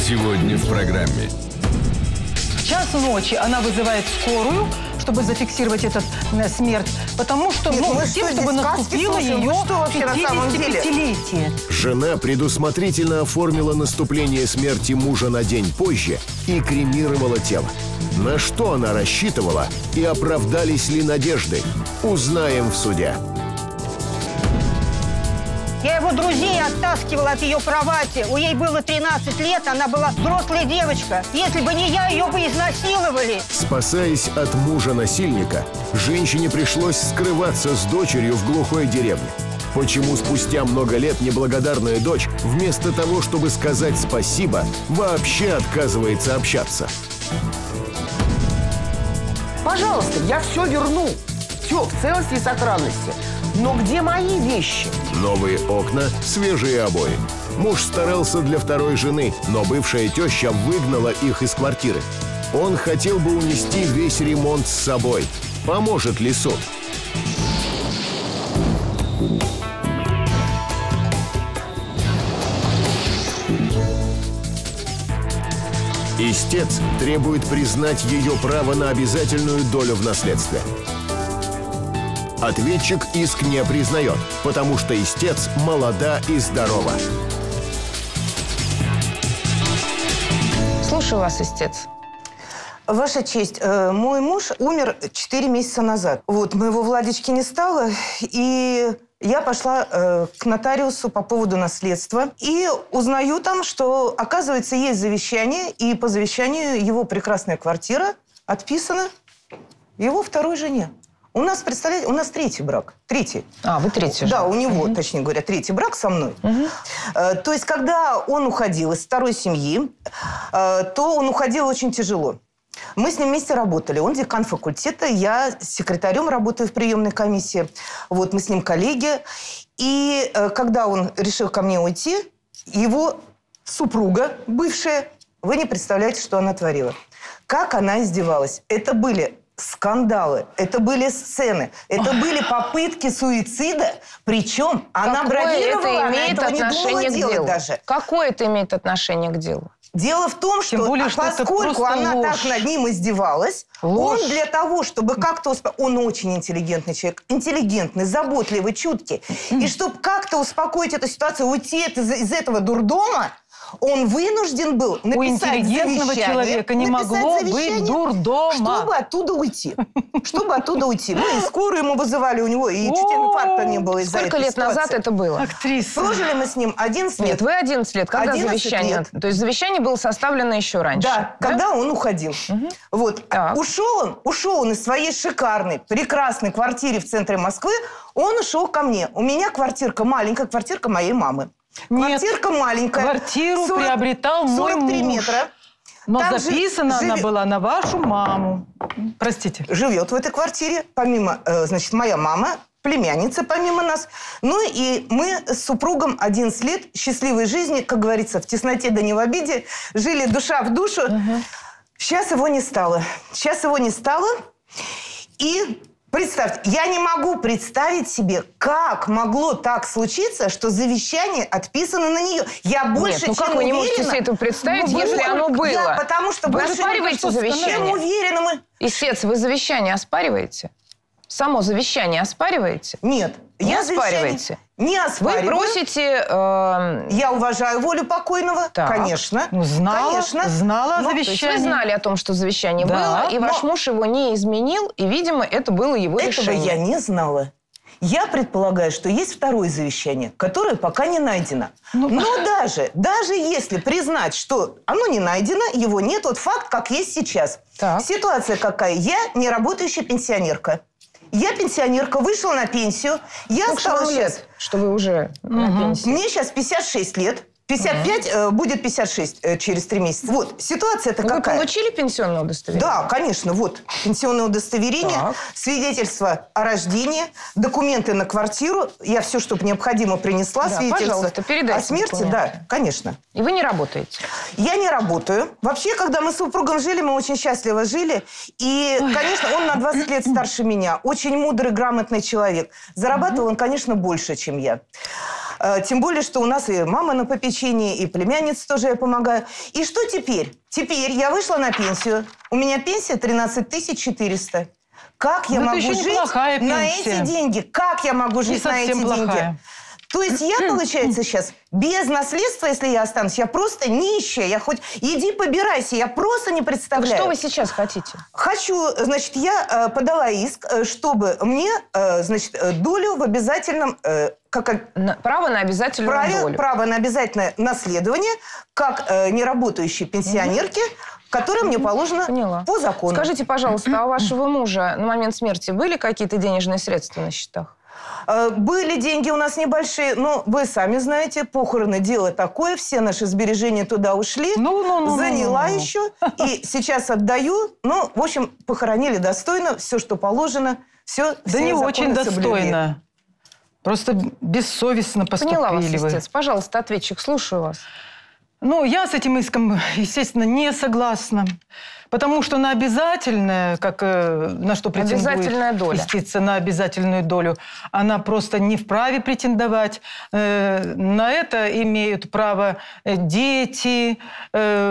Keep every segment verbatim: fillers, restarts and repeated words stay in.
Сегодня в программе. В час ночи она вызывает скорую, чтобы зафиксировать эту смерть, потому что, Нет, ну, мы тем, что, чтобы здесь наступило сказки слушаем? ее Вы что вообще на самом деле? пятидесятипятилетие. Жена предусмотрительно оформила наступление смерти мужа на день позже и кремировала тело. На что она рассчитывала и оправдались ли надежды? Узнаем в суде. Я его друзей оттаскивала от ее кровати. У ей было тринадцать лет, она была взрослая девочка. Если бы не я, ее бы изнасиловали. Спасаясь от мужа-насильника, женщине пришлось скрываться с дочерью в глухой деревне. Почему спустя много лет неблагодарная дочь, вместо того, чтобы сказать спасибо, вообще отказывается общаться? Пожалуйста, я все верну. Все в целости и сохранности. Но где мои вещи? Новые окна, свежие обои. Муж старался для второй жены, но бывшая теща выгнала их из квартиры. Он хотел бы унести весь ремонт с собой. Поможет ли суд? Истец требует признать ее право на обязательную долю в наследстве. Ответчик иск не признает, потому что истец молода и здорова. Слушаю вас, истец. Ваша честь, э, мой муж умер четыре месяца назад. Вот, моего Владички не стало, и я пошла э, к нотариусу по поводу наследства. И узнаю там, что, оказывается, есть завещание, и по завещанию его прекрасная квартира отписана его второй жене. У нас, представляете, у нас третий брак. Третий. А, вы третий же. Да, у него, угу. точнее говоря, третий брак со мной. Угу. Э, то есть, когда он уходил из второй семьи, э, то он уходил очень тяжело. Мы с ним вместе работали. Он декан факультета, я секретарем работаю в приемной комиссии. Вот, мы с ним коллеги. И э, когда он решил ко мне уйти, его супруга, бывшая, вы не представляете, что она творила. Как она издевалась. Это были скандалы, это были сцены, это были попытки суицида, причем она бравировала, она этого не думала делать даже. Какое это имеет отношение к делу? Дело в том, что, более, а что поскольку она ложь. так над ним издевалась, Ложь. он для того, чтобы как-то... Усп... Он очень интеллигентный человек, интеллигентный, заботливый, чуткий. И чтобы как-то успокоить эту ситуацию, уйти из, из этого дурдома, он вынужден был написать У интеллигентного завещание, человека не могло быть дурдома. Чтобы оттуда уйти. Чтобы оттуда уйти. Мы и скорую ему вызывали, у него и чуть инфаркта не было из-за этой Сколько лет ситуации. назад это было? Актриса. Прожили мы с ним одиннадцать лет. Нет, вы одиннадцать лет. Когда завещание? лет. То есть завещание было составлено еще раньше? Да, да? Когда он уходил. Угу. Вот. Так. Ушел он, ушел он из своей шикарной, прекрасной квартиры в центре Москвы, он ушел ко мне. У меня квартирка маленькая, квартирка моей мамы. Нет, квартирка маленькая. Квартиру сорок, приобретал мой сорок три муж. метра. Но Там записана жив... она жив... была на вашу маму. Простите. Живет в этой квартире, помимо, э, значит, моя мама, племянница помимо нас. Ну и мы с супругом одиннадцать лет счастливой жизни, как говорится, в тесноте да не в обиде, жили душа в душу. Угу. Сейчас его не стало. Сейчас его не стало. И... Представьте, я не могу представить себе, как могло так случиться, что завещание отписано на нее. Я больше, Нет, ну чем как вы не уверена, можете себе это представить, ну, если оно было? Я, потому что вы больше оспариваете завещание? Чем уверена мы... Истец, вы завещание оспариваете? Само завещание оспариваете? Нет. Не я оспариваете? Не оспариваю. Вы просите... Э... Я уважаю волю покойного, так. конечно. Ну, знала, конечно. знала ну, завещание. То есть вы знали о том, что завещание да, было, и ваш но... муж его не изменил, и, видимо, это было его Этого решение. я не знала. Я предполагаю, что есть второе завещание, которое пока не найдено. Ну, Но даже, даже если признать, что оно не найдено, его нет, вот факт, как есть сейчас. Так. Ситуация какая? Я не работающая пенсионерка. Я пенсионерка, вышла на пенсию. Я осталась сейчас... лет, что вы уже угу. на пенсии? Мне сейчас пятьдесят шесть лет. пятьдесят пять, угу. э, будет пятьдесят шесть э, через три месяца. Вот, ситуация-то Вы какая? Вы получили пенсионное удостоверение? Да, конечно. Вот, пенсионное удостоверение, так. свидетельство о рождении, документы на квартиру. Я все, что необходимо, принесла. Да, свидетельство о смерти. Документы. Да, конечно. И вы не работаете? Я не работаю. Вообще, когда мы с супругом жили, мы очень счастливо жили. И, Ой. конечно, он на двадцать лет старше меня. Очень мудрый, грамотный человек. Зарабатывал угу. он, конечно, больше, чем я. Тем более, что у нас и мама на попечении, и племянница тоже я помогаю. И что теперь? Теперь я вышла на пенсию. У меня пенсия тринадцать тысяч четыреста. Как я Но могу это еще жить неплохая на пенсия. эти деньги? Как я могу жить на эти совсем плохая. деньги? То есть я, получается, сейчас без наследства, если я останусь, я просто нищая. Я хоть иди побирайся, я просто не Так представляю. что вы сейчас хотите? Хочу, значит, я э, подала иск, э, чтобы мне, э, значит, э, долю в обязательном... Э, как, На- право на обязательную праве, долю. право на обязательное наследование, как э, неработающей пенсионерке, которое мне положено Поняла. по закону. Скажите, пожалуйста, а у вашего мужа на момент смерти были какие-то денежные средства на счетах? Э, Были деньги у нас небольшие, но вы сами знаете, похороны дело такое, все наши сбережения туда ушли. Ну, ну, ну, заняла ну, ну, ну. еще, и сейчас отдаю. Ну, в общем, похоронили достойно, все, что положено, все. Да не очень достойно. Просто бессовестно Поняла вас, поступили вы. истец. Пожалуйста, ответчик, слушаю вас. Ну, я с этим иском, естественно, не согласна. Потому что на обязательное, как э, на что претендует Обязательная доля. юстиция, на обязательную долю, она просто не вправе претендовать. Э, на это имеют право э, дети, э,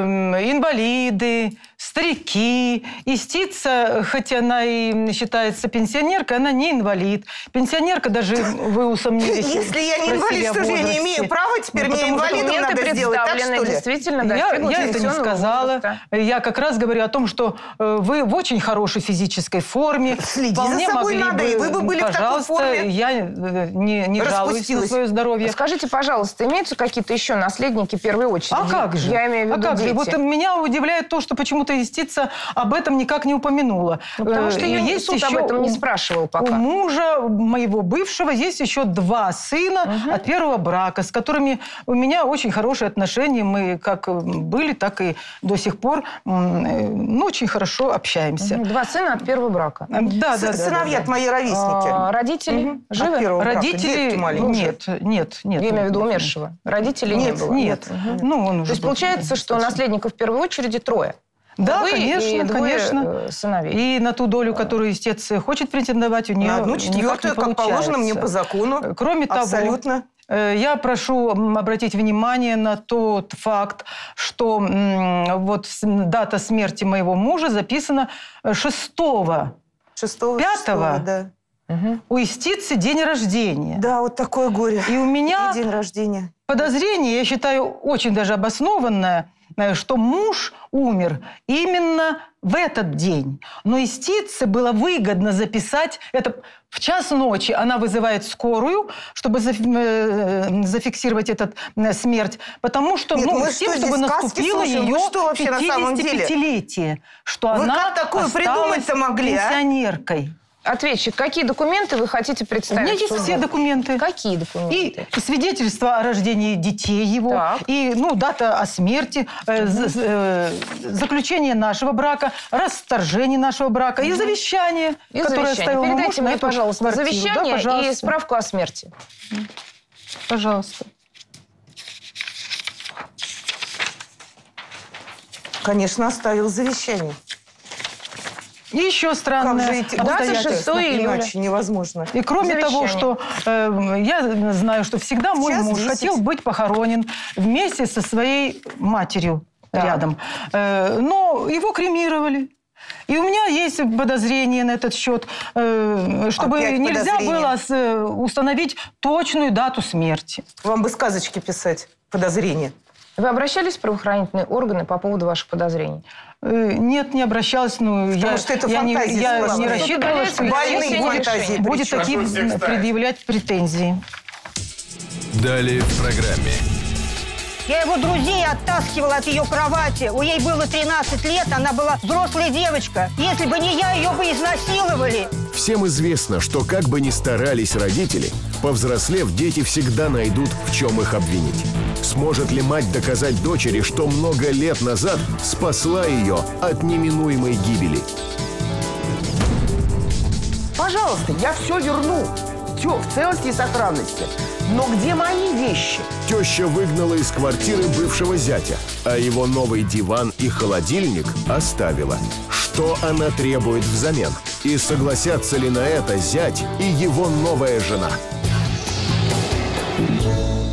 инвалиды, старики. Истица, хотя она и считается пенсионеркой, она не инвалид. Пенсионерка, даже вы усомнились. Если я не инвалид, спросили о что же я не возрасте. имею права, теперь Ну, мне потому что инвалидом Документы надо сделать, так представлены, что ли? действительно Я, достигнут я это не пенсионного сказала. возраста. Я как раз говорю о том, что э, вы в очень хорошей физической форме. Следи за Вполне собой могли надо, бы, и вы бы были в такой пожалуйста, форме. я э, не, не жалуюсь на Распустилась. свое здоровье. Скажите, пожалуйста, имеются какие-то еще наследники первой очереди? А как же? Я имею в а виду как дети. же? Вот меня удивляет то, что почему-то юстица об этом никак не упомянула. Ну, потому что Э, ее есть суд об еще этом не у- спрашивал пока. У мужа моего бывшего есть еще два сына от первого брака, с которыми у меня очень хорошие отношения. Мы как были, так и до сих пор м, э, ну, очень хорошо общаемся. Два сына от первого брака. Да, да, С- да, Сыновья да, да. мои ровесники. А, родители От живы? первого брака. Родители... Детки маленькие. Нет, нет, нет. Я имею в виду нет, умершего. Родителей Нет, не было? нет. Ну, он уже То есть был получается, что достаточно. наследников в первой очереди трое? Да, Вы конечно, и двое, конечно. э, сыновей. И на ту долю, которую истец хочет претендовать, у нее На одну никак четвертую, не как положено мне получается. по закону. Кроме Абсолютно. того, э, я прошу м, обратить внимание на тот факт, что м, вот с- дата смерти моего мужа записана шестого. Шестого, Пятого. шестого, да. У истицы день рождения. Да, вот такое горе. И у меня И день рождения. подозрение, я считаю, очень даже обоснованное, э, что муж умер именно в этот день. Но истице было выгодно записать это в час ночи. Она вызывает скорую, чтобы зафи- э, зафиксировать эту смерть, потому что, Нет, ну, мы с тем, что, чтобы здесь сказки наступило слушаем? Вы ее что вообще на самом деле? пятидесятипятилетие, что Вы она как такое осталась придумать-то могли, а? пенсионеркой. Ответчик, какие документы вы хотите У представить? меня есть суду? все документы. Какие И документы? свидетельство о рождении детей его, Так. и ну, дата о смерти, э, з- э, заключение нашего брака, расторжение нашего брака и завещание, И которое завещание. оставил мой муж Передайте на мне, эту пожалуйста, квартиру. завещание Да, и пожалуйста. справку о смерти. Пожалуйста. Конечно, оставил завещание. И еще Как странное же эти обстоятельство. шестого июля. Иначе невозможно. И кроме Завещание. того, что э, я знаю, что всегда мой Час муж десять. хотел быть похоронен вместе со своей матерью Так. рядом. Э, но его кремировали. И у меня есть подозрение на этот счет, э, чтобы Опять нельзя подозрение. было с- э, установить точную дату смерти. Вам бы сказочки писать. Подозрения. Вы обращались в правоохранительные органы по поводу ваших подозрений? Э, Нет, не обращалась, но я, что это я не, фантазии я слова. не Что рассчитывала, что Больные Если не фантазии. решение. будет причем. такие Прошу всех встать. предъявлять претензии. Далее в программе. Я его друзей оттаскивала от ее кровати. У ей было тринадцать лет, она была взрослая девочка. Если бы не я, ее бы изнасиловали. Всем известно, что как бы ни старались родители, повзрослев, дети всегда найдут, в чем их обвинить. Сможет ли мать доказать дочери, что много лет назад спасла ее от неминуемой гибели? Пожалуйста, я все верну. Все в целости и сохранности. Но где мои вещи? Теща выгнала из квартиры бывшего зятя, а его новый диван и холодильник оставила. Что она требует взамен? И согласятся ли на это зять и его новая жена?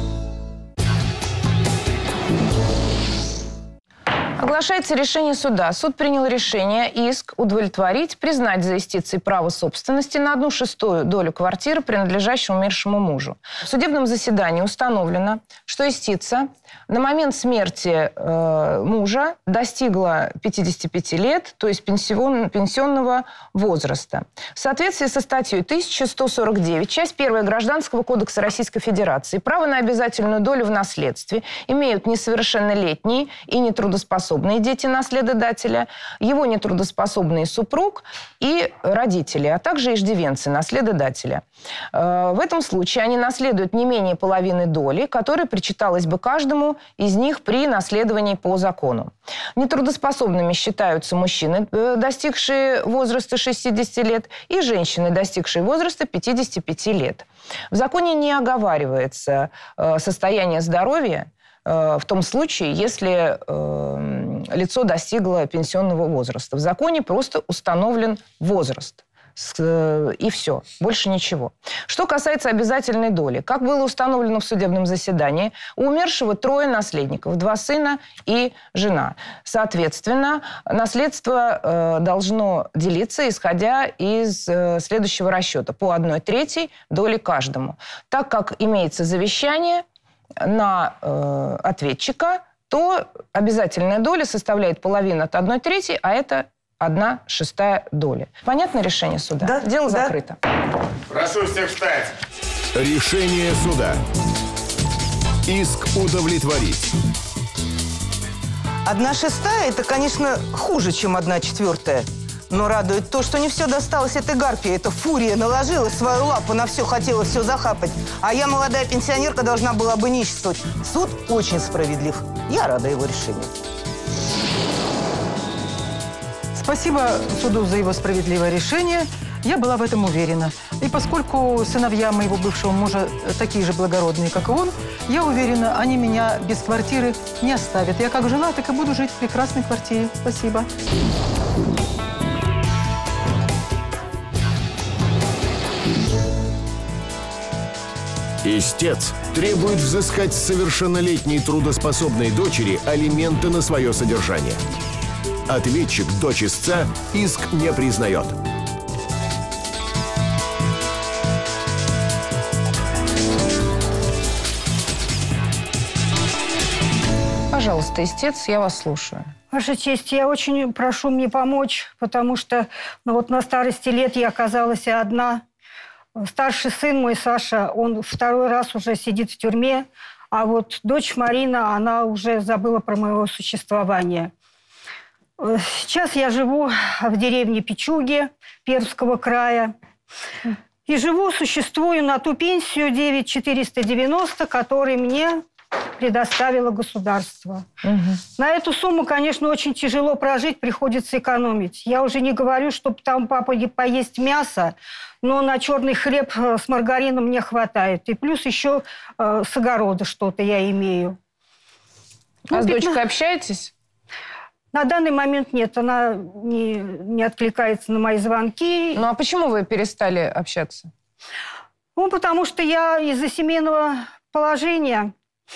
Оглашается решение суда. Суд принял решение иск удовлетворить, признать за истицей право собственности на одну шестую долю квартиры, принадлежащей умершему мужу. В судебном заседании установлено, что истица на момент смерти э, мужа достигла пятидесяти пяти лет, то есть пенсион, пенсионного возраста. В соответствии со статьей тысяча сто сорок девять, часть первая Гражданского кодекса Российской Федерации, право на обязательную долю в наследстве имеют несовершеннолетние и нетрудоспособные дети наследодателя, его нетрудоспособный супруг и родители, а также иждивенцы наследодателя. В этом случае они наследуют не менее половины доли, которая причиталась бы каждому из них при наследовании по закону. Нетрудоспособными считаются мужчины, достигшие возраста шестидесяти лет, и женщины, достигшие возраста пятидесяти пяти лет. В законе не оговаривается состояние здоровья в том случае, если э, лицо достигло пенсионного возраста. В законе просто установлен возраст. И все, больше ничего. Что касается обязательной доли, как было установлено в судебном заседании, у умершего трое наследников, два сына и жена. Соответственно, наследство э, должно делиться, исходя из э, следующего расчета: по одной трети доли каждому. Так как имеется завещание на э, ответчика, то обязательная доля составляет половину от одной трети, а это одна шестая доля. Понятно решение суда? Да. Дело Да. закрыто. Прошу всех встать. Решение суда. Иск удовлетворить. Одна шестая – это, конечно, хуже, чем одна четвертая. Но радует то, что не все досталось этой гарпии. Эта фурия наложила свою лапу на все, хотела все захапать. А я, молодая пенсионерка, должна была бы ниществовать. Суд очень справедлив. Я рада его решению. Спасибо суду за его справедливое решение. Я была в этом уверена. И поскольку сыновья моего бывшего мужа такие же благородные, как и он, я уверена, они меня без квартиры не оставят. Я как жила, так и буду жить в прекрасной квартире. Спасибо. Истец требует взыскать с совершеннолетней трудоспособной дочери алименты на свое содержание. Ответчик, дочь истца, иск не признает. Пожалуйста, истец, я вас слушаю. Ваша честь, я очень прошу мне помочь, потому что ну, вот на старости лет я оказалась одна. Старший сын мой, Саша, он второй раз уже сидит в тюрьме, а вот дочь Марина, она уже забыла про моего существования. Сейчас я живу в деревне Пичуги Пермского края. И живу, существую на ту пенсию девять тысяч четыреста девяносто, которую мне предоставило государство. Угу. На эту сумму, конечно, очень тяжело прожить, приходится экономить. Я уже не говорю, чтобы там папа не поесть мясо, но на черный хлеб с маргарином мне хватает. И плюс еще э, с огорода что-то я имею. А ну, с пятна... дочкой общаетесь? На данный момент нет, она не, не откликается на мои звонки. Ну а почему вы перестали общаться? Ну, потому что я из-за семейного положения,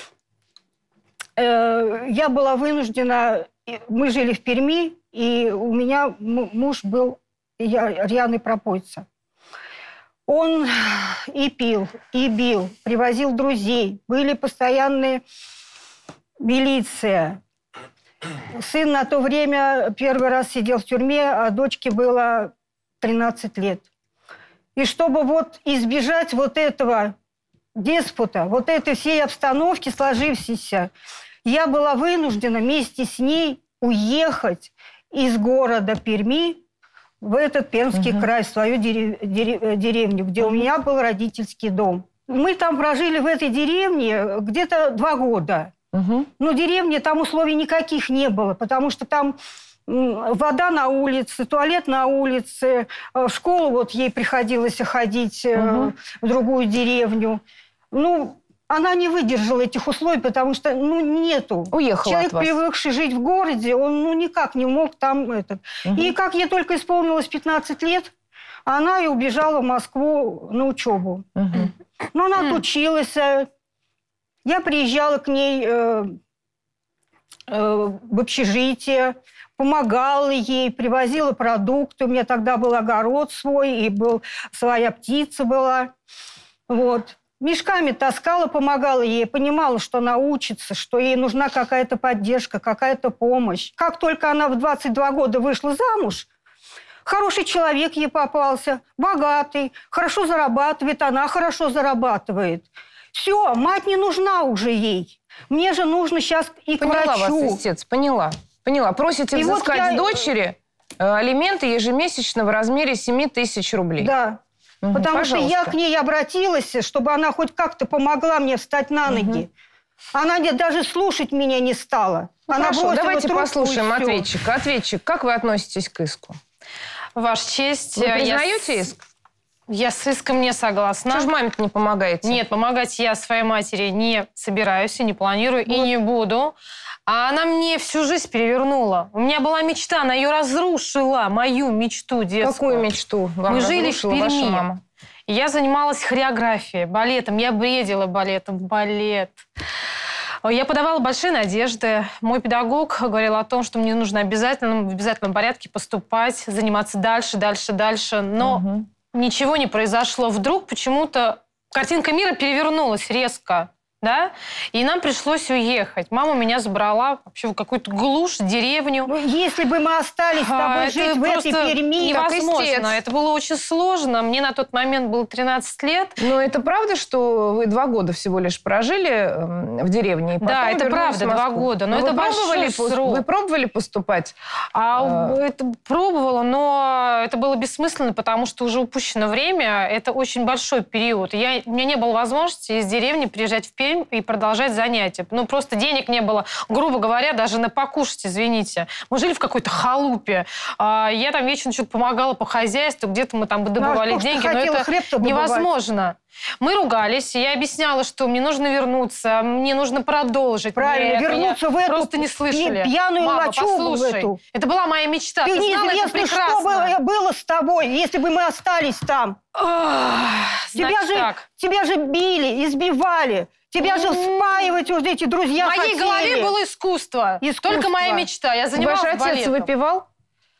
э, я была вынуждена, мы жили в Перми, и у меня муж был я, рьяный пропойца. Он и пил, и бил, привозил друзей, были постоянные милиция. Сын на то время первый раз сидел в тюрьме, а дочке было тринадцать лет. И чтобы вот избежать вот этого деспота, вот этой всей обстановки сложившейся, я была вынуждена вместе с ней уехать из города Перми в этот Пермский угу. край, в свою дерев... деревню, где угу. у меня был родительский дом. Мы там прожили в этой деревне где-то два года. Угу. Но деревни, там условий никаких не было, потому что там вода на улице, туалет на улице, в школу вот ей приходилось ходить угу. в другую деревню. Ну, она не выдержала этих условий, потому что, ну, нету. Уехала Человек, от вас. привыкший жить в городе, он, ну, никак не мог там этот. Угу. И как ей только исполнилось пятнадцать лет, она и убежала в Москву на учебу. Угу. Но она отучилась. Я приезжала к ней э, э, в общежитие, помогала ей, привозила продукты. У меня тогда был огород свой, и был, своя птица была. Вот. Мешками таскала, помогала ей, понимала, что она учится, что ей нужна какая-то поддержка, какая-то помощь. Как только она в двадцать два года вышла замуж, хороший человек ей попался, богатый, хорошо зарабатывает, она хорошо зарабатывает. Все, мать не нужна уже ей. Мне же нужно сейчас и к Поняла врачу. вас, истец, поняла. Поняла. Просите И вот взыскать я- с дочери э, алименты ежемесячно в размере семь тысяч рублей. Да. Мгм, Потому пожалуйста. что я к ней обратилась, чтобы она хоть как-то помогла мне встать на ноги. Она не- даже слушать меня не стала. Ну, она хорошо, бросила давайте трубку, послушаем и всё. ответчика. Ответчик, как вы относитесь к иску? Ваша честь, Вы я признаете с- иск? Я с иском не согласна. Что же маме-то не помогаете? Нет, помогать я своей матери не собираюсь и не планирую, и не буду. А она мне всю жизнь перевернула. У меня была мечта, она ее разрушила, мою мечту детскую. Какую мечту вам Мы жили в разрушила ваша Перми. мама? И я занималась хореографией, балетом. Я бредила балетом. Балет. Я подавала большие надежды. Мой педагог говорил о том, что мне нужно обязательно, в обязательном порядке поступать, заниматься дальше, дальше, дальше. Но Мгм. ничего не произошло. Вдруг почему-то картинка мира перевернулась резко. Да? И нам пришлось уехать. Мама меня забрала вообще в какую-то глушь, деревню. Ну, если бы мы остались с А, тобой это жить в этой просто Перми... как истец. невозможно. Это было очень сложно. Мне на тот момент было тринадцать лет. Но это правда, что вы два года всего лишь прожили эм, в деревне? И потом Да, это вернулись правда, в Москву? два года. Но вы это пробовали, большой пос- срок. вы пробовали поступать? А А. это пробовала, но это было бессмысленно, потому что уже упущено время. Это очень большой период. Я, у меня не было возможности из деревни приезжать в Пермь и продолжать занятия. Ну, просто денег не было, грубо говоря, даже на покушать, извините. Мы жили в какой-то халупе. А, Я там вечно что-то помогала по хозяйству, где-то мы там добывали Ну, а что ж ты деньги, но хотела это хлеб-то добывать? невозможно. Мы ругались, и я объясняла, что мне нужно вернуться, мне нужно продолжить. Правильно, Нет, вернуться меня в эту просто не слышали. пи- пьяную Мама, лачугу в послушай, эту. это была моя мечта. Ты Ты знала это неизвестно, что прекрасно. было, было с тобой, если бы мы остались там. Ах, Тебя значит же, так. тебя же били, избивали. Тебя же спаивать уже эти друзья В моей хотели. голове было искусство. Искусство. Только моя мечта. Я занималась Ваш отец балетом. выпивал?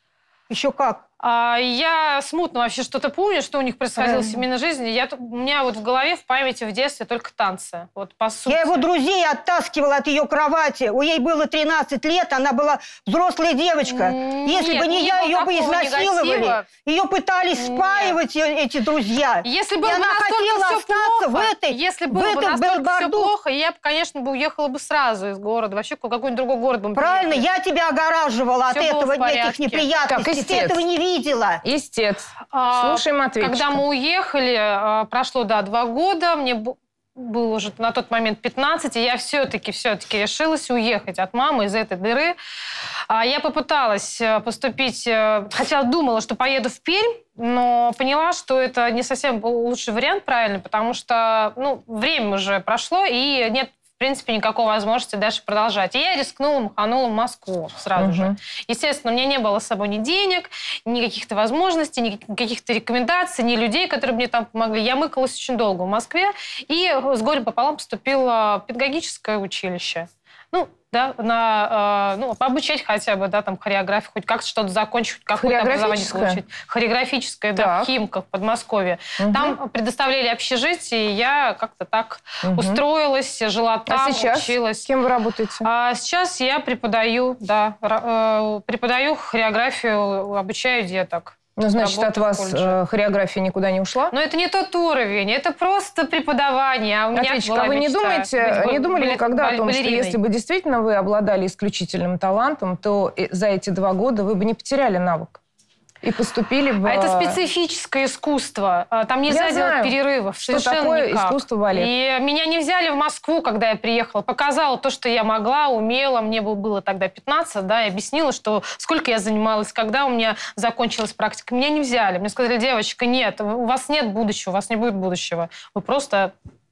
Еще как. А, я смутно вообще что-то помню, что у них происходило в Правильно. семейной жизни. Я, т- у меня вот в голове, в памяти, в детстве только танцы. Вот по сути. Я его друзей оттаскивала от ее кровати. У ей было тринадцать лет, она была взрослая девочка. М, Если нет, бы не не я, было ее бы такого изнасиловали. негатива. Ее пытались Нет. спаивать э- эти друзья. Если И было бы она настолько хотела все остаться плохо, в этой, если в было бы этом настолько все Белбарду. плохо, я бы, конечно, бы уехала бы сразу из города. Вообще в какой-нибудь другой город бы мы Правильно, приехали. я тебя огораживала Всё от было этого, в этих порядке. неприятностей. Так, Ты истец. этого не видела. Истец. А, Слушаем ответчика. Когда мы уехали, а, прошло, да, два года, мне бу- было уже на тот момент пятнадцать, и я все-таки, все-таки решилась уехать от мамы из этой дыры. А, Я попыталась э, поступить, э, хотя думала, что поеду в Пермь, но поняла, что это не совсем был лучший вариант, правильно, потому что, ну, время уже прошло, и нет, в принципе, никакой возможности дальше продолжать. И я рискнула, маханула в Москву сразу же. Мгм. Естественно, у меня не было с собой ни денег, ни каких-то возможностей, ни каких-то рекомендаций, ни людей, которые мне там помогли. Я мыкалась очень долго в Москве и с горем пополам поступила в педагогическое училище. Ну, да, на, э, ну, обучать хотя бы, да, там, хореографию, хоть как-то что-то закончить, хоть какое-то образование Хореографическое? получить. Хореографическое, да, Так. в Химках, в Подмосковье. Мгм. Там предоставляли общежитие, и я как-то так Мгм. устроилась, жила там, А сейчас училась. кем вы работаете? А сейчас я преподаю, да, ра- э, преподаю хореографию, обучаю деток. Ну, значит, от работаю в вас колледже. э, хореография никуда не ушла? Но это не тот уровень, это просто преподавание. А у меня Ответчик, была а вы не мечта думаете, быть не думали балет- никогда о том, что балериной? если бы действительно вы обладали исключительным талантом, то и за эти два года вы бы не потеряли навык и поступили бы... А это специфическое искусство. А, Там нельзя Я делать знаю, перерывов. что Совершенно такое никак. искусство балет. И меня не взяли в Москву, когда я приехала. Показала то, что я могла, умела. Мне было- было тогда пятнадцать, да, и объяснила, что сколько я занималась, когда у меня закончилась практика. Меня не взяли. Мне сказали: девочка, нет, у вас нет будущего, у вас не будет будущего. Вы просто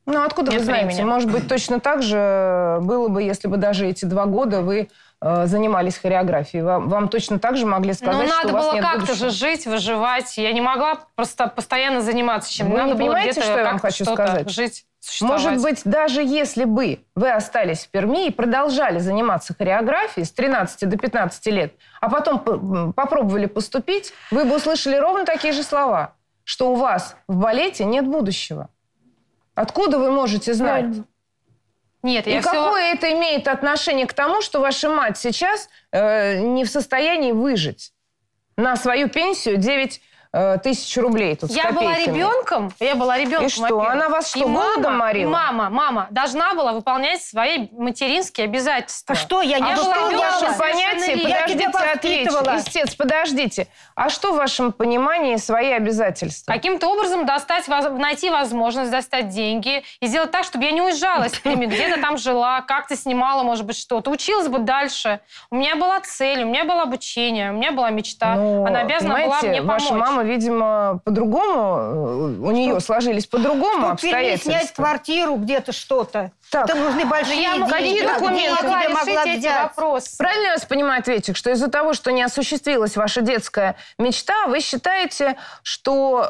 Ну, откуда Нет вы знаете? времени. Может быть, точно так же было бы, если бы даже эти два года вы э, занимались хореографией. Вам, вам точно так же могли сказать, Ну, что надо у вас было нет как-то будущего. же жить, выживать. Я не могла просто постоянно заниматься чем-то. Вы Надо не было понимаете, где-то что я вам как-то хочу что-то сказать? жить, существовать. Может быть, даже если бы вы остались в Перми и продолжали заниматься хореографией с тринадцати до пятнадцати лет, а потом п- попробовали поступить, вы бы услышали ровно такие же слова, что у вас в балете нет будущего. Откуда вы можете знать? Правильно. Нет, И я все... какое это имеет отношение к тому, что ваша мать сейчас э, не в состоянии выжить на свою пенсию девять э, тысяч рублей тут с Я была копейками? ребенком, я была ребенком. И что, во-первых. она вас что, И мама, голодом морила? и мама, мама должна была выполнять свои материнские обязательства. А что, я не А А была что в ребенком, вашем совершенно понятии, верно. Я тебя подождите, воспитывала. ответь, истец, подождите, а что в вашем понимании свои обязательства? Каким-то образом достать, воз- найти возможность достать деньги и сделать так, чтобы я не уезжала из Перми, где-то там жила, как-то снимала, может быть, что-то. Училась бы дальше. У меня была цель, у меня было обучение, у меня была мечта. Ну, Она обязана была понимаете, мне помочь. ваша мама, видимо, по-другому, э, у нее сложились по-другому Чтобы Перми обстоятельства. снять квартиру где-то что-то. Так. Это нужны большие я могу- деньги. какие Где документы? я могла тебе решить могла эти взять? вопросы. Правильно я вас понимаю, ответчик, что из-за того, что не осуществилась ваша детская мечта, вы считаете, что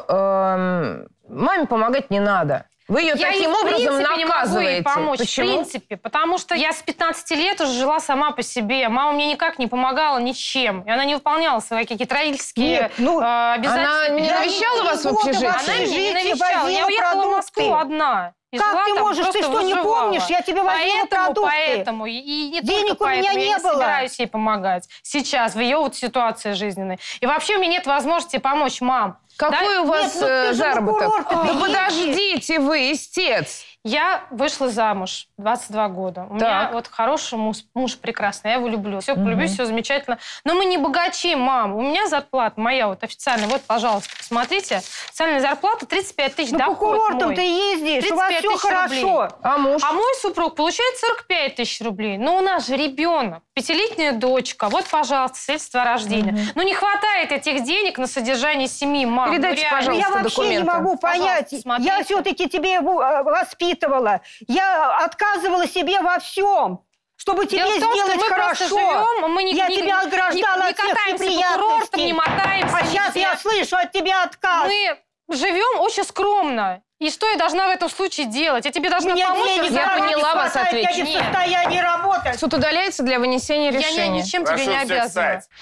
эм, маме помогать не надо? Вы ее Я таким ей, в образом принципе, не могу наказываете. ей помочь, Почему? в принципе. Потому что я с пятнадцати лет уже жила сама по себе. Мама мне никак не помогала ничем. И она не выполняла свои какие-то родительские Нет, ну, э, обязательства. Она не Я навещала не вас в года общежитии? вообще Она меня не жить, навещала. Я возила уехала в продукты. Москву одна. И Как жила ты там, можешь? Ты просто что, не выживала. помнишь? Я тебе возила Поэтому, продукты. поэтому. И, и не Денег только у меня поэтому. не я было. не собираюсь ей помогать. Сейчас, в ее вот ситуации жизненной. И вообще у меня нет возможности помочь мам. Какой Да? у вас Нет, ну ты э, же на заработок? курорт Да приедешь. подождите вы, истец. Я вышла замуж, двадцать два года. У Так. меня вот хороший муж, муж прекрасный, я его люблю. Все люблю, все замечательно. Но мы не богачи, мам. У меня зарплата моя вот официальная. Вот, пожалуйста, посмотрите. Официальная зарплата тридцать пять тысяч Ну, по доход курортам мой. ты ездишь, у вас тридцать пять все тысяч хорошо. рублей. А муж? А мой супруг получает сорок пять тысяч рублей. Но у нас же ребенок, пятилетняя дочка. Вот, пожалуйста, свидетельство о рождении. Ну, не хватает этих денег на содержание семьи, мам. Передайте, ну, реально. пожалуйста, Я вообще документы. не могу понять. Пожалуйста, смотрите. Я все-таки тебе его, э, воспитывала. Я отказывала себе во всем, чтобы тебе Дело в том, сделать что мы хорошо. просто живем, мы не, я не, тебя не- ограждала не от всех катаемся по неприятностей. курортам, не мотаемся. А сейчас нигде. я слышу от тебя отказ. Мы живем очень скромно. И что я должна в этом случае делать? Я тебе должна Мне помочь. денег Я заработать поняла вас, хватает, я ответчик. не в состоянии работать. Суд удаляется для вынесения Я решения. не- ничем Прошу тебе не всех обязана. встать.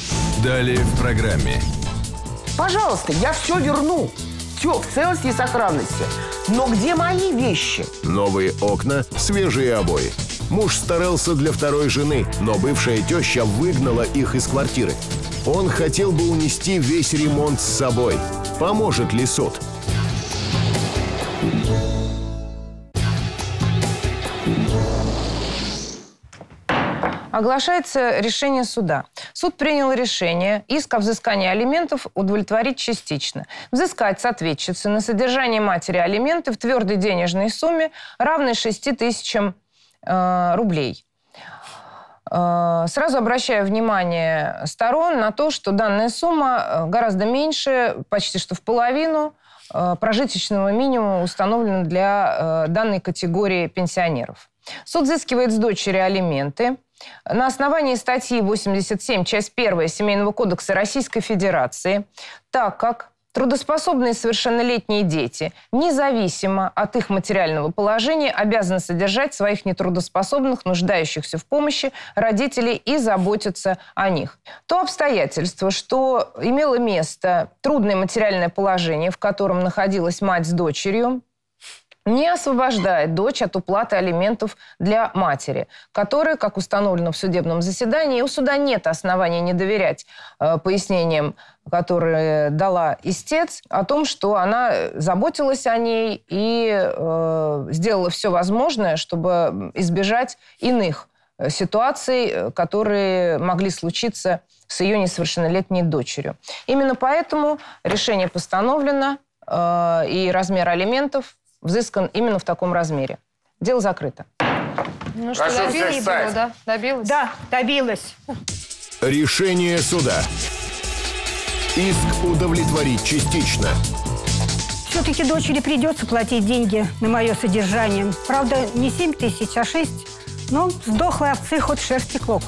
Далее в программе. Пожалуйста, я все верну. Все в целости и сохранности. Но где мои вещи? Новые окна, свежие обои. Муж старался для второй жены, но бывшая теща выгнала их из квартиры. Он хотел бы унести весь ремонт с собой. Поможет ли суд? Оглашается решение суда. Суд принял решение иск о взыскании алиментов удовлетворить частично. Взыскать с ответчицы на содержание матери алименты в твердой денежной сумме, равной шести тысячам э, рублей. Э, сразу обращаю внимание сторон на то, что данная сумма гораздо меньше, почти что в половину э, прожиточного минимума, установлена для э, данной категории пенсионеров. Суд взыскивает с дочери алименты на основании статьи восемьдесят семь, часть первая Семейного кодекса Российской Федерации, так как трудоспособные совершеннолетние дети, независимо от их материального положения, обязаны содержать своих нетрудоспособных, нуждающихся в помощи родителей и заботиться о них. То обстоятельство, что имело место трудное материальное положение, в котором находилась мать с дочерью, не освобождает дочь от уплаты алиментов для матери, которая, как установлено в судебном заседании, у суда нет оснований не доверять э, пояснениям, которые дала истец, о том, что она заботилась о ней и э, сделала все возможное, чтобы избежать иных ситуаций, которые могли случиться с ее несовершеннолетней дочерью. Именно поэтому решение постановлено, э, и размер алиментов взыскан именно в таком размере. Дело закрыто. Ну что, Прошу всех добилась встать. его, да? Добилась? Да, добилась. Решение суда. Иск удовлетворить частично. Все-таки дочери придется платить деньги на мое содержание. Правда, не семь тысяч, а шесть. Но сдохлой овцы хоть шерсти клок.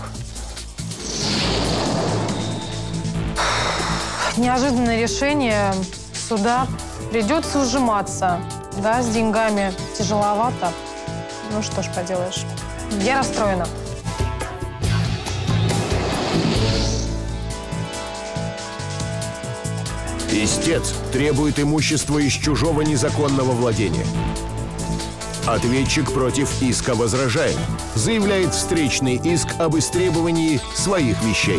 Неожиданное решение суда. Придется ужиматься. Да, с деньгами тяжеловато. Ну что ж поделаешь. Я расстроена. Истец требует имущества из чужого незаконного владения. Ответчик против иска возражает. Заявляет встречный иск об истребовании своих вещей.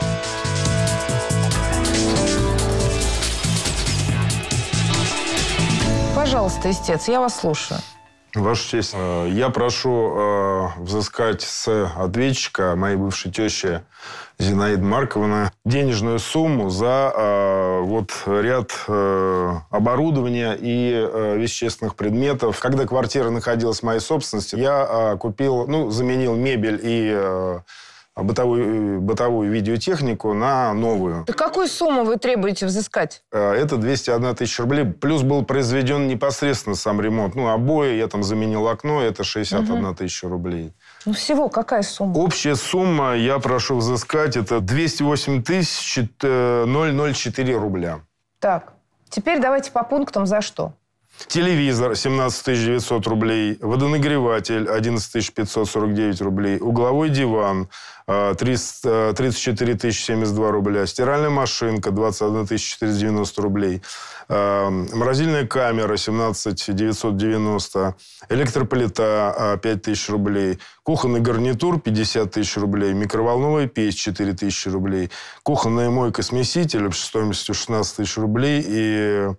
Пожалуйста, истец, я вас слушаю. Ваша честь, я прошу э, взыскать с ответчика, моей бывшей тещи Зинаиды Марковны, денежную сумму за э, вот ряд э, оборудования и э, вещественных предметов. Когда квартира находилась в моей собственности, я э, купил, ну, заменил мебель и э, бытовую, бытовую видеотехнику на новую. Да какую сумму вы требуете взыскать? Это двести одна тысяча рублей. Плюс был произведен непосредственно сам ремонт. Ну, обои, я там заменил окно, это шестьдесят одна тысяча рублей. Ну, всего какая сумма? Общая сумма, я прошу взыскать, это двести восемь тысяч ноль четыре рубля. Так, теперь давайте по пунктам за что. Телевизор семнадцать тысяч девятьсот рублей, водонагреватель одиннадцать тысяч пятьсот сорок девять рублей, угловой диван тридцать четыре тысячи семьдесят два рубля, стиральная машинка двадцать одна тысяча четыреста девяносто рублей, морозильная камера семнадцать тысяч девятьсот девяносто, электроплита пять тысяч рублей, кухонный гарнитур пятьдесят тысяч рублей, микроволновая печь четыре тысячи рублей, кухонная мойка-смеситель стоимостью шестнадцать тысяч рублей и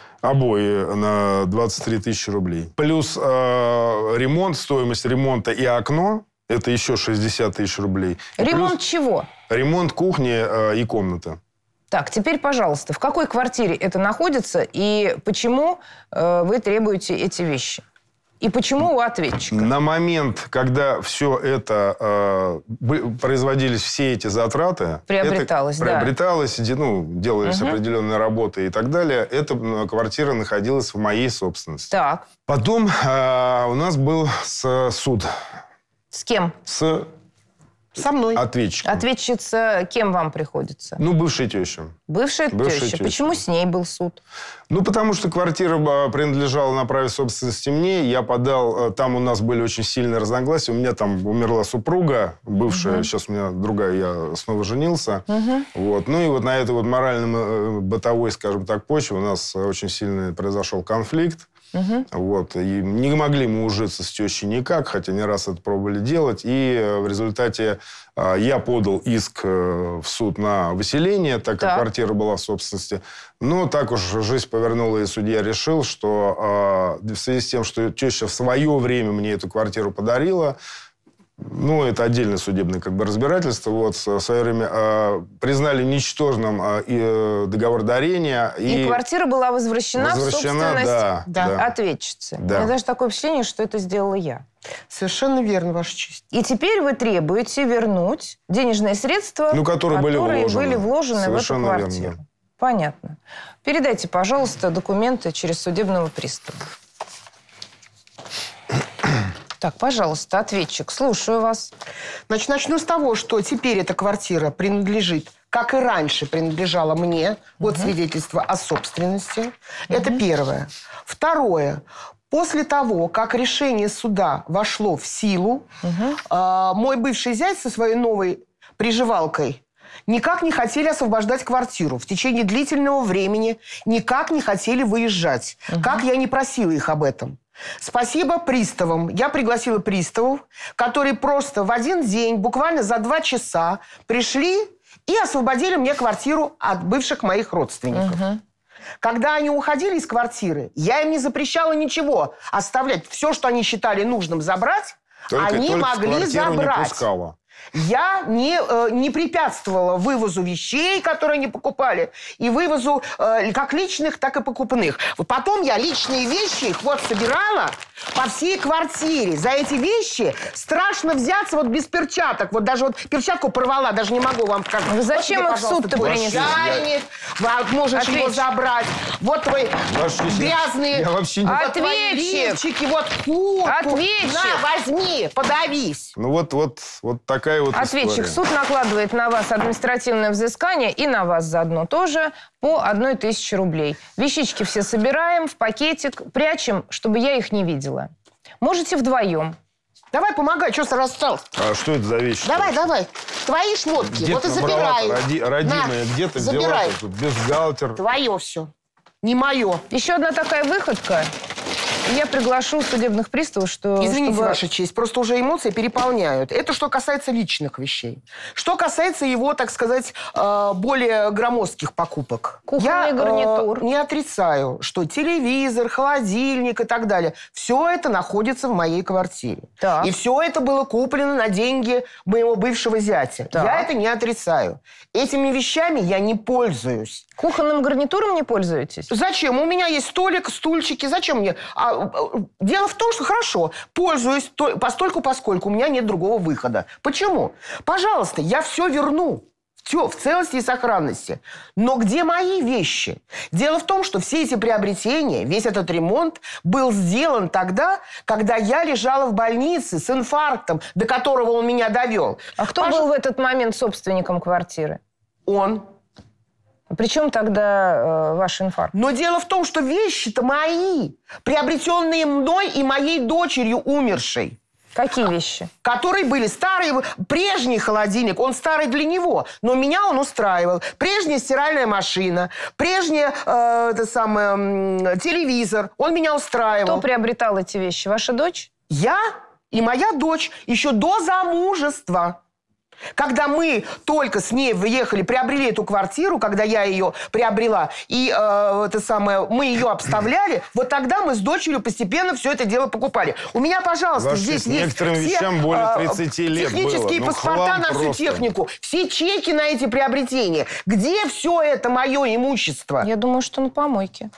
обои на двадцать три тысячи рублей. Плюс э, ремонт, стоимость ремонта и окно, это еще шестьдесят тысяч рублей. Ремонт плюс чего? Ремонт кухни э, и комнаты. Так, теперь, пожалуйста, в какой квартире это находится и почему э, вы требуете эти вещи? И почему у ответчика? На момент, когда все это э, производились, все эти затраты... Приобреталось, это, да. Приобреталось, ну, делались угу. определенные работы и так далее. Эта квартира находилась в моей собственности. Так. Потом э, у нас был с, суд. С кем? С... Со мной. Ответчиком. Ответчица кем вам приходится? Ну, бывшая теща. Бывшая, Бывшая теща. теща. Почему с ней был суд? Ну, потому что квартира принадлежала на праве собственности мне. Я подал... Там у нас были очень сильные разногласия. У меня там умерла супруга бывшая. Угу. Сейчас у меня другая. Я снова женился. Угу. Вот. Ну, и вот на этой вот морально-бытовой, скажем так, почве у нас очень сильно произошел конфликт. Угу. Вот. И не могли мы ужиться с тещей никак, хотя не раз это пробовали делать. И в результате э, я подал иск э, в суд на выселение, так как так. квартира была в собственности. Но так уж жизнь повернула, и судья решил, что э, в связи с тем, что теща в свое время мне эту квартиру подарила, ну, это отдельное судебное как бы разбирательство. Вот, в свое время э, признали ничтожным э, договор дарения. И, и квартира была возвращена, возвращена в собственность да, да. ответчицы. Да. У меня даже такое впечатление, что это сделала я. Совершенно верно, Ваша честь. И теперь вы требуете вернуть денежные средства, ну, которые, которые были вложены, были вложены в эту квартиру. Верно, да. Понятно. Передайте, пожалуйста, документы через судебного пристава. Так, пожалуйста, ответчик, слушаю вас. Значит, начну с того, что теперь эта квартира принадлежит, как и раньше принадлежала мне. Вот угу. свидетельство о собственности. Угу. Это первое. Второе. После того, как решение суда вошло в силу, угу. э, мой бывший зять со своей новой приживалкой никак не хотели освобождать квартиру. В течение длительного времени никак не хотели выезжать. Угу. Как я не просила их об этом. Спасибо приставам. Я пригласила приставов, которые просто в один день, буквально за два часа, пришли и освободили мне квартиру от бывших моих родственников. Угу. Когда они уходили из квартиры, я им не запрещала ничего оставлять. Все, что они считали нужным забрать, только, они только могли забрать. Не пускала. Я не, э, не препятствовала вывозу вещей, которые они покупали, и вывозу э, как личных, так и покупных. Вот потом я личные вещи их вот собирала по всей квартире. За эти вещи страшно взяться вот без перчаток. Вот даже вот перчатку порвала, даже не могу вам сказать. Вы зачем вот их в суд-то принесли? Чайник, можешь Ответь. его забрать. Вот твои Ваше честь, грязные... я вообще не- вот твои Ответчик. лифчики, вот куртку. Ответчик. На, возьми, подавись. Ну вот, вот, вот такая вот Ответчик, история. суд накладывает на вас административное взыскание и на вас заодно тоже по одной тысяче рублей. Вещички все собираем в пакетик, прячем, чтобы я их не видела. Можете вдвоем. Давай, помогай, что ты расстал? А что это за вещи? Давай, давай. Твои шмотки. Где Вот и ты набрала-то, забирай. роди- родимая, На, где ты забирай. взяла тут бюстгальтер? Твое все. Не мое. Еще одна такая выходка. Я приглашу судебных приставов, что... Извините, чтобы- Ваша честь, просто уже эмоции переполняют. Это что касается личных вещей. Что касается его, так сказать, э, более громоздких покупок. Кухонный Я, э, гарнитур. не отрицаю, что телевизор, холодильник и так далее, все это находится в моей квартире. Так. И все это было куплено на деньги моего бывшего зятя. Так. Я это не отрицаю. Этими вещами я не пользуюсь. Кухонным гарнитуром не пользуетесь? Зачем? У меня есть столик, стульчики. Зачем мне? А, а, дело в том, что хорошо, пользуюсь то, постольку, поскольку у меня нет другого выхода. Почему? Пожалуйста, я все верну. Все в целости и сохранности. Но где мои вещи? Дело в том, что все эти приобретения, весь этот ремонт был сделан тогда, когда я лежала в больнице с инфарктом, до которого он меня довел. А кто Пож- был в этот момент собственником квартиры? Он. Причем тогда э, ваш инфаркт? Но дело в том, что вещи-то мои, приобретенные мной и моей дочерью умершей. Какие вещи? Которые были старые, прежний холодильник, он старый для него, но меня он устраивал. Прежняя стиральная машина, прежняя э, это самое, м, телевизор, он меня устраивал. Кто приобретал эти вещи? Ваша дочь? Я и моя дочь еще до замужества. Когда мы только с ней выехали, приобрели эту квартиру, когда я ее приобрела, и э, это самое, мы ее обставляли, вот тогда мы с дочерью постепенно все это дело покупали. У меня, пожалуйста, Ваша здесь честь, есть некоторым все, вещам более э, тридцати лет технические было. Ну, паспорта хлам на всю просто. технику, все чеки на эти приобретения. Где все это мое имущество? Я думаю, что на помойке.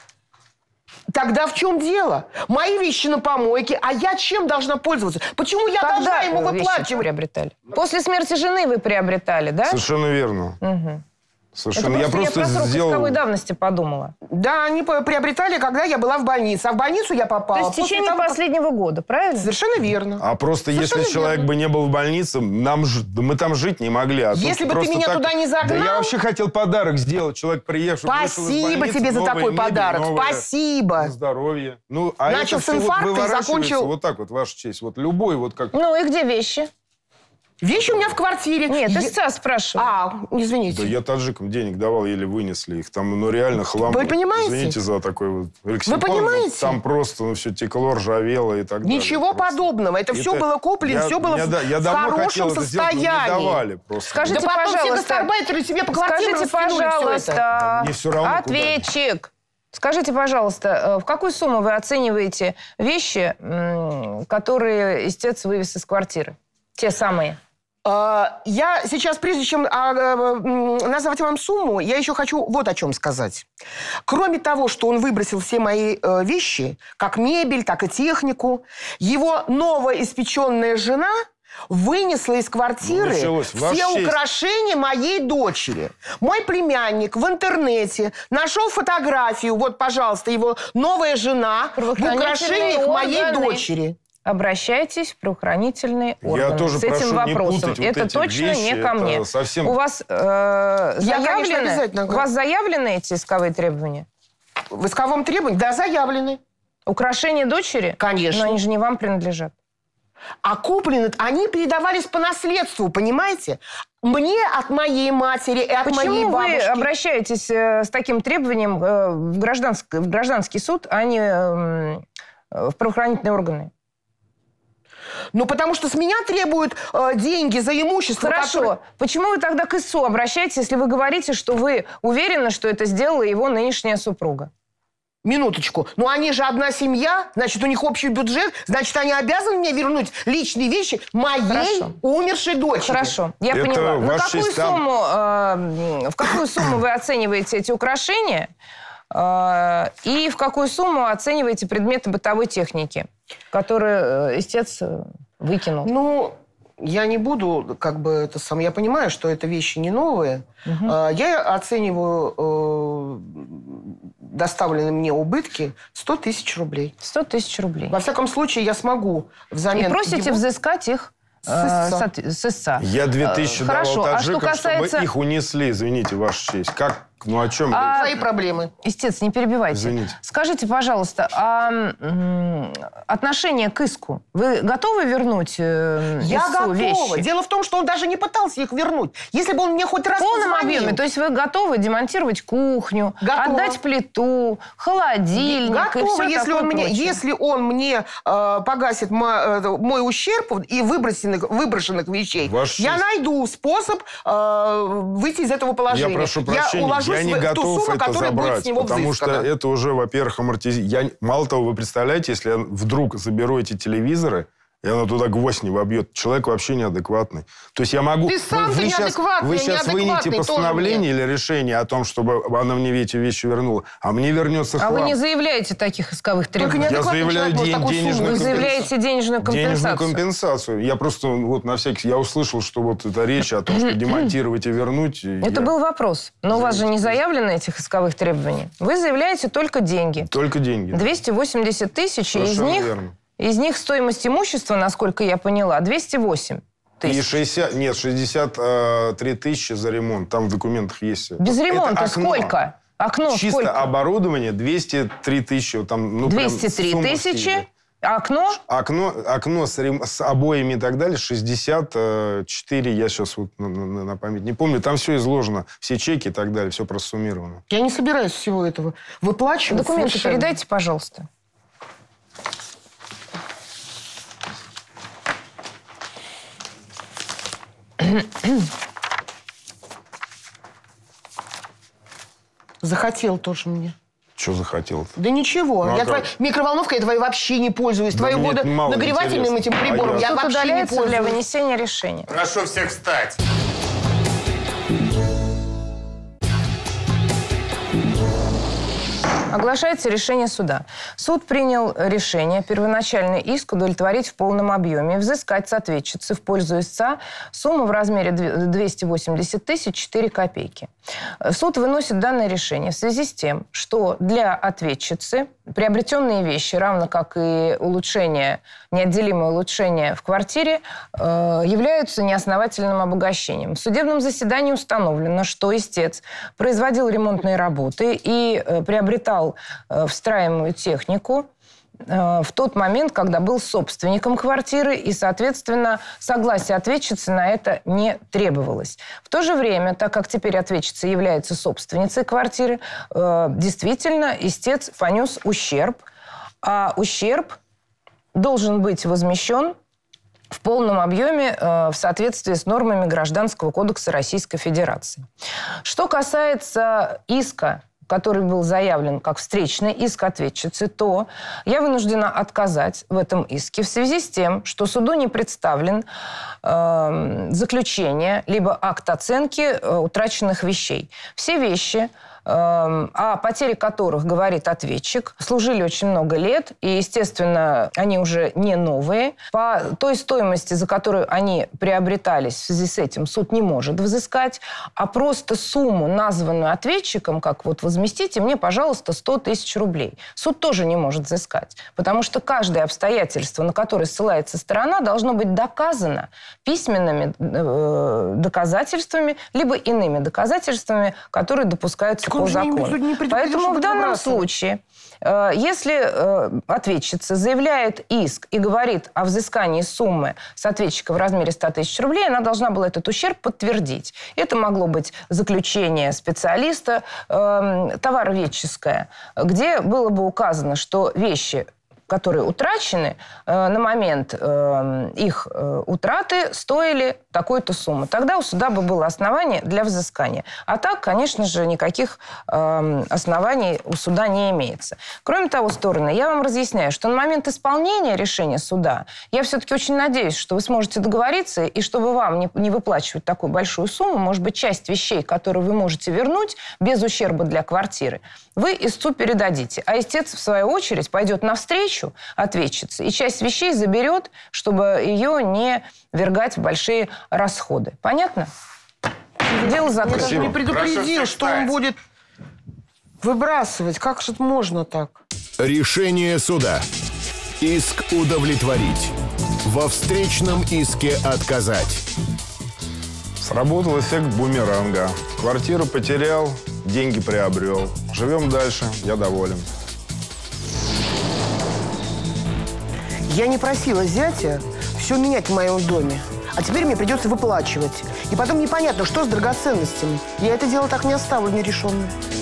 Тогда в чем дело? Мои вещи на помойке, а я чем должна пользоваться? Почему я должна Когда ему э, вещи выплачивать? приобретали? После смерти жены вы приобретали, да? Совершенно верно. Мгм. Совершенно. Это Я просто просто я про срок сделал... исковой давности подумала. Да, они по- приобретали, когда я была в больнице. А в больницу я попала. То есть в после течение того, как- последнего года, правильно? Совершенно верно. А просто Совершенно если человек верно. бы не был в больнице, нам ж- да мы там жить не могли. А тут Если бы ты просто меня так- туда не загнал- Да я вообще хотел подарок сделать. Человек приехал, вышел из Спасибо больницы, тебе за новая такой мебель, подарок. новое Спасибо. здоровье. Ну, а Начал это с всё вот инфаркта и выворачивается закончил- вот так вот, Ваша честь. Вот любой, вот как... Ну и где вещи? Вещи у меня в квартире. Нет, Я- истца спрашиваю. А, извините. Да я таджикам денег давал, еле вынесли их. Там, ну, реально хлам. Вы понимаете? Извините за такой вот лексикон. понимаете? Там просто, ну, все текло, ржавело и так далее. Ничего Просто. подобного. Это, все было куплено, я- все было я, в, да- я в давно хорошем хотел это сделать, но не состоянии. давали просто. Скажите, Да потом все пожалуйста, гастарбайтеры себе по квартирам Скажите, растянули всё это. пожалуйста, Мне всё равно, куда они. ответчик, скажите, пожалуйста, э, в какую сумму вы оцениваете вещи, м, которые истец вывез из квартиры? Те самые. А, Я сейчас, прежде чем а, а, м, назвать вам сумму, я еще хочу вот о чем сказать. Кроме того, что он выбросил все мои э, вещи, как мебель, так и технику, его новоиспеченная жена вынесла из квартиры Ну, началось. все Ваша честь. украшения моей дочери. Мой племянник в интернете нашел фотографию, вот, пожалуйста, его новая жена в Правоохранительные украшениях моей органы. дочери. Обращайтесь в правоохранительные органы тоже с этим прошу не вопросом. путать вот это эти точно вещи, не ко это мне. совсем- У вас, э, Я, конечно, заявлены, обязательно. у вас заявлены эти исковые требования? В исковом требовании? Да, заявлены. Украшения дочери? Конечно. Но они же не вам принадлежат. А куплены, они передавались по наследству, понимаете? Мне от моей матери и от моей Почему вы бабушки. обращаетесь э, с таким требованием э, в, гражданск- в гражданский суд, а не э, в правоохранительные органы? Ну, потому что с меня требуют э, деньги за имущество. Хорошо. которое- Почему вы тогда к ИСУ обращаетесь, если вы говорите, что вы уверены, что это сделала его нынешняя супруга? Минуточку. Ну, они же одна семья, значит, у них общий бюджет, значит, они обязаны мне вернуть личные вещи моей Хорошо. умершей дочери. Хорошо, я Это поняла. На ваш какую честь, там- сумму, э, в какую сумму вы оцениваете эти украшения э, и в какую сумму оцениваете предметы бытовой техники, которые э, истец э, выкинул? Ну, я не буду, как бы, это сам... Я понимаю, что это вещи не новые. Угу. А, Я оцениваю э, доставленные мне убытки сто тысяч рублей. сто тысяч рублей. Во всяком случае, я смогу взамен... И просите его- взыскать их С э, истца. соот- с истца. Я две тысячи Э, давал Хорошо, а что таджикам, касается... чтобы их унесли, извините, ваша честь. Как? Ну, о чем? А- Свои проблемы. Истец, не перебивайте. Извините. Скажите, пожалуйста, а м, отношение к иску? Вы готовы вернуть э, Я истцу готова. вещи? Дело в том, что он даже не пытался их вернуть. Если бы он мне хоть раз В полном позвонил... объеме. То есть вы готовы демонтировать кухню, Готова. отдать плиту, холодильник и Готова, все если такое он мне, прочее? если он мне э, погасит мо- э, мой ущерб и выбросенных, выброшенных вещей, Ваша я честь. найду способ э, выйти из этого положения. Я прошу прощения, уложусь я не в ту готов сумму, это которая будет забрать, с него потому что взыскана. это уже, во-первых, амортизация. Мало того, вы представляете, если я вдруг заберу эти телевизоры, и она туда гвоздь не вобьет. Человек вообще неадекватный. То есть я могу... Ты сам вы, ты вы сейчас, неадекватный, вы сейчас неадекватный вынете тоже постановление или решение о том, чтобы она мне эти вещи вернула, а мне вернется А хлам. вы не заявляете таких исковых Только требований? Я неадекватный заявляю человек может день- такую денежную сумму Вы выставить. заявляете денежную Денежную компенсацию. компенсацию. Я просто вот на всякий... Я услышал, что вот это речь о том, что демонтировать и вернуть. и Это я- был вопрос. Но у вас же не заявлено этих исковых требований. Вы заявляете только деньги. Только деньги. двести восемьдесят тысяч, и из Совершенно них, верно. из них стоимость имущества, насколько я поняла, двести восемь И тысяч. шестьдесят, нет, шестьдесят три тысячи за ремонт. Там в документах есть. Без Это ремонта окно. сколько? Окно Чисто сколько? оборудование двести три тысячи. Вот там, ну, прям двести три сумма тысячи. стиля. А окно? Окно, окно с, рем- с обоями и так далее шестьдесят четыре, я сейчас вот на, на- на память не помню. Там все изложено, все чеки и так далее, все просуммировано. Я не собираюсь всего этого выплачивать. Документы совершенно. передайте, пожалуйста. Захотел тоже мне. Что захотел? Да ничего. Ну, а я как? твоей микроволновкой я твоей вообще не пользуюсь. Да Твоим мне это мало водонагревательным этим интересно. прибором А я? я Суд вообще не удаляется для пользуюсь. вынесения решения. Прошу всех встать. Оглашается решение суда. Суд принял решение первоначальный иск удовлетворить в полном объеме и взыскать с ответчицы в пользу истца сумму в размере двести восемьдесят тысяч четыре копейки. Суд выносит данное решение в связи с тем, что для ответчицы приобретенные вещи, равно как и улучшение, неотделимое улучшение в квартире, э, являются неосновательным обогащением. В судебном заседании установлено, что истец производил ремонтные работы и э, приобретал э, встраиваемую технику э, в тот момент, когда был собственником квартиры, и, соответственно, согласие ответчицы на это не требовалось. В то же время, так как теперь ответчица является собственницей квартиры, э, действительно, истец понес ущерб, а ущерб должен быть возмещен в полном объеме э, в соответствии с нормами Гражданского кодекса Российской Федерации. Что касается иска, который был заявлен как встречный иск ответчицы, то я вынуждена отказать в этом иске в связи с тем, что суду не представлен э, заключение либо акт оценки э, утраченных вещей. Все вещи, о потере которых говорит ответчик, служили очень много лет, и, естественно, они уже не новые. По той стоимости, за которую они приобретались, в связи с этим суд не может взыскать, а просто сумму, названную ответчиком, как вот возместите мне, пожалуйста, сто тысяч рублей, суд тоже не может взыскать, потому что каждое обстоятельство, на которое ссылается сторона, должно быть доказано письменными э, доказательствами, либо иными доказательствами, которые допускаются по закону. Поэтому в данном случае, э, если э, ответчица заявляет иск и говорит о взыскании суммы с ответчика в размере ста тысяч рублей, она должна была этот ущерб подтвердить. Это могло быть заключение специалиста, э, товароведческое, где было бы указано, что вещи которые утрачены, э, на момент э, их э, утраты стоили такую-то сумму. Тогда у суда бы было основание для взыскания. А так, конечно же, никаких э, оснований у суда не имеется. Кроме того, стороны, я вам разъясняю, что на момент исполнения решения суда я все-таки очень надеюсь, что вы сможете договориться, и чтобы вам не, не выплачивать такую большую сумму, может быть, часть вещей, которые вы можете вернуть без ущерба для квартиры, вы истцу передадите. А истец, в свою очередь, пойдет навстречу ответчице и часть вещей заберет, чтобы ее не ввергать в большие расходы. Понятно? Дело закрыто. Я даже не предупредил, что он будет выбрасывать. Как же это можно так? Решение суда. Иск удовлетворить. Во встречном иске отказать. Сработал эффект бумеранга. Квартиру потерял, деньги приобрел. Живем дальше, я доволен. Я не просила зятя все менять в моем доме. А теперь мне придется выплачивать. И потом непонятно, что с драгоценностями. Я это дело так не оставлю нерешенным.